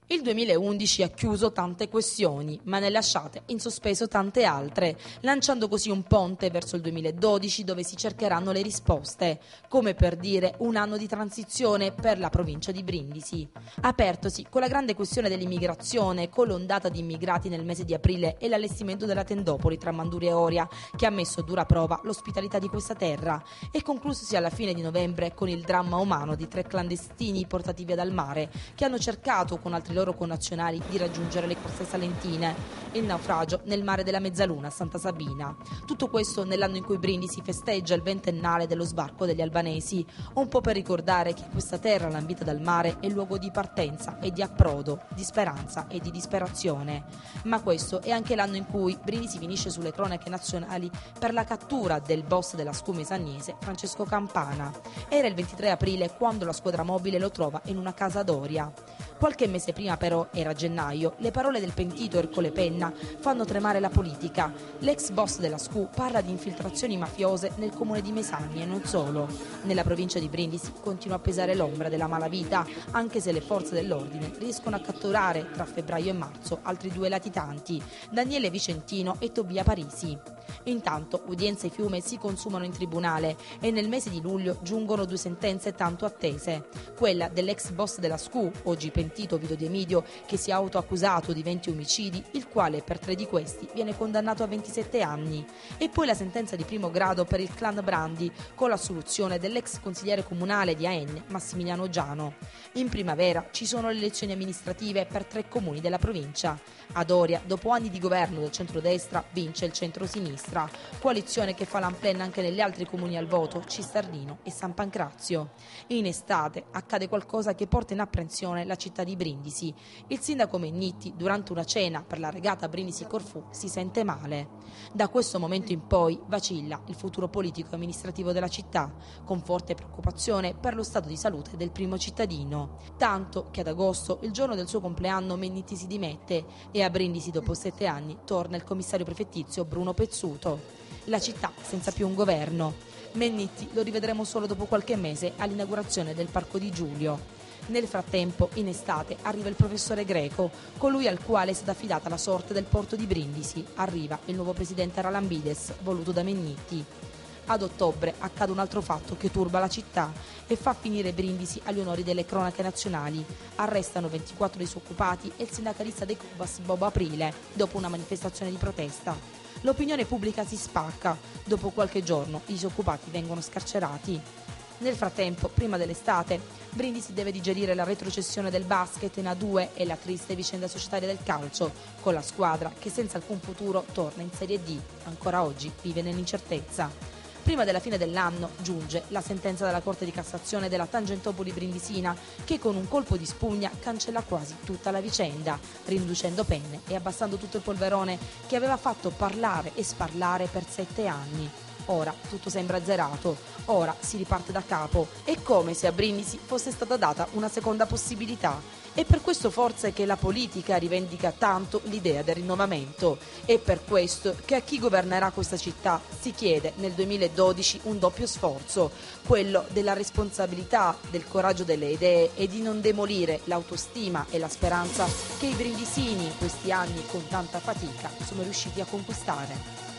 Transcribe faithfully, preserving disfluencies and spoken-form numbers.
Il duemilaundici ha chiuso tante questioni, ma ne ha lasciate in sospeso tante altre, lanciando così un ponte verso il duemiladodici dove si cercheranno le risposte, come per dire un anno di transizione per la provincia di Brindisi. Apertosi con la grande questione dell'immigrazione, con l'ondata di immigrati nel mese di aprile e l'allestimento della tendopoli tra Manduria e Oria, che ha messo a dura prova l'ospitalità di questa terra, e conclusosi alla fine di novembre con il dramma umano di tre clandestini portati via dal mare, che hanno cercato con altri loro connazionali di raggiungere le coste salentine. Il naufragio nel mare della Mezzaluna a Santa Sabina. Tutto questo nell'anno in cui Brindisi festeggia il ventennale dello sbarco degli albanesi, un po' per ricordare che questa terra lambita dal mare è luogo di partenza e di approdo, di speranza e di disperazione. Ma questo è anche l'anno in cui Brindisi finisce sulle cronache nazionali per la cattura del boss della S C U mesagnese, Francesco Campana. Era il ventitré aprile quando la squadra mobile lo trova in una casa ad Oria. Qualche mese prima però, era gennaio, le parole del pentito Ercole Penna fanno tremare la politica. L'ex boss della S C U parla di infiltrazioni mafiose nel comune di Mesagni e non solo. Nella provincia di Brindisi continua a pesare l'ombra della malavita, anche se le forze dell'ordine riescono a catturare tra febbraio e marzo altri due latitanti, Daniele Vicentino e Tobia Parisi. Intanto udienze e fiume si consumano in tribunale e nel mese di luglio giungono due sentenze tanto attese. Quella dell'ex boss della S C U, oggi pentito Vito De Emidio, che si è autoaccusato di venti omicidi, il quale per tre di questi viene condannato a ventisette anni. E poi la sentenza di primo grado per il clan Brandi, con l'assoluzione dell'ex consigliere comunale di Aenne, Massimiliano Giano. In primavera ci sono le elezioni amministrative per tre comuni della provincia. Ad Oria, dopo anni di governo del centrodestra, vince il centrosinistra, coalizione che fa l'amplen anche negli altri comuni al voto, Cistardino e San Pancrazio. In estate accade qualcosa che porta in apprensione la città di Brindisi. Il sindaco Mennitti, durante una cena per la regata Brindisi-Corfù, si sente male. Da questo momento in poi vacilla il futuro politico e amministrativo della città, con forte preoccupazione per lo stato di salute del primo cittadino. Tanto che ad agosto, il giorno del suo compleanno, Mennitti si dimette e a Brindisi dopo sette anni torna il commissario prefettizio Bruno Pezzuto. La città senza più un governo. Mennitti lo rivedremo solo dopo qualche mese all'inaugurazione del Parco di Giulio. Nel frattempo, in estate, arriva il professore Greco, colui al quale è stata affidata la sorte del porto di Brindisi. Arriva il nuovo presidente Aralambides, voluto da Mennitti. Ad ottobre accade un altro fatto che turba la città e fa finire Brindisi agli onori delle cronache nazionali. Arrestano ventiquattro disoccupati e il sindacalista dei Cubas Bob Aprile, dopo una manifestazione di protesta. L'opinione pubblica si spacca. Dopo qualche giorno i disoccupati vengono scarcerati. Nel frattempo, prima dell'estate, Brindisi deve digerire la retrocessione del basket in A due e la triste vicenda societaria del calcio, con la squadra che senza alcun futuro torna in Serie D. Ancora oggi vive nell'incertezza. Prima della fine dell'anno giunge la sentenza della Corte di Cassazione della Tangentopoli brindisina, che con un colpo di spugna cancella quasi tutta la vicenda, riducendo penne e abbassando tutto il polverone che aveva fatto parlare e sparlare per sette anni. Ora tutto sembra azzerato, ora si riparte da capo, è come se a Brindisi fosse stata data una seconda possibilità. È per questo forse che la politica rivendica tanto l'idea del rinnovamento. È per questo che a chi governerà questa città si chiede nel duemiladodici un doppio sforzo, quello della responsabilità, del coraggio delle idee e di non demolire l'autostima e la speranza che i brindisini in questi anni con tanta fatica sono riusciti a conquistare.